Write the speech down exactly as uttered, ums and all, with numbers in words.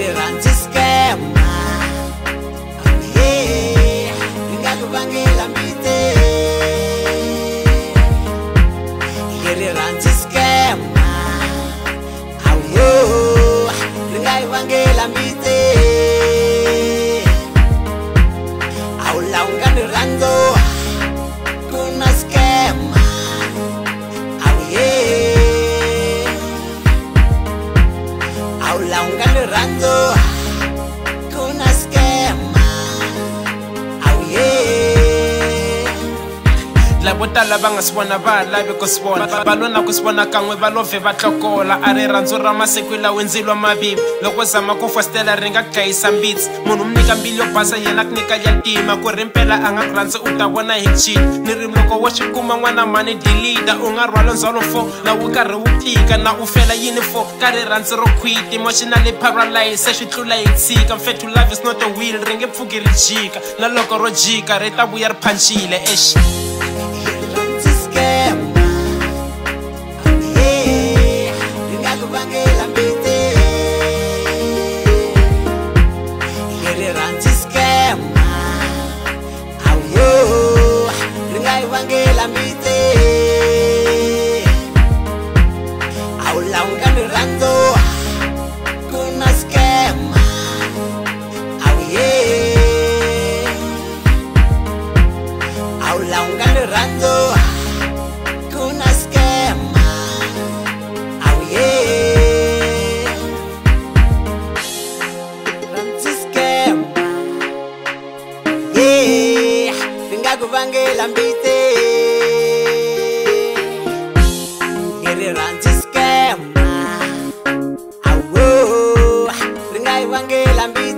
ranzi scam. Yeah, ngakubangela mbite. Yeah, ranzi scam. Oh yo, ngakubangela mbite. Au launga ni ranzo, kuna scam. Oh yeah, au launga ni ranzo. Botala banga sibona ba labe ko sibona balona ku sibona kan'we balove va tlokola ari rhandzu ra masiku lawa ndzilwa mabibi loko zama ku fostela ringa gayisa mbitsi munhu mnika mbili yo basa yena ku nyika ya ntima ku rimpela a nga ku rhandzi u ta vona hi cheat ni ri loko wo xi kuma n'wana mani delete u nga rhwala ndzhwalo fo na wu karhi wu tika na u fela yini fo ka ri rhandzi ro quit emotionally paralyzed se swi tlula hi tshika mfethu love is not a wheel ri nge pfuki ri jika na loko ro jika ri ta vuya ri phanchile exi. Ngakubangela mbite. Ngere ranzi scam. Awo, ngakubangela mbite.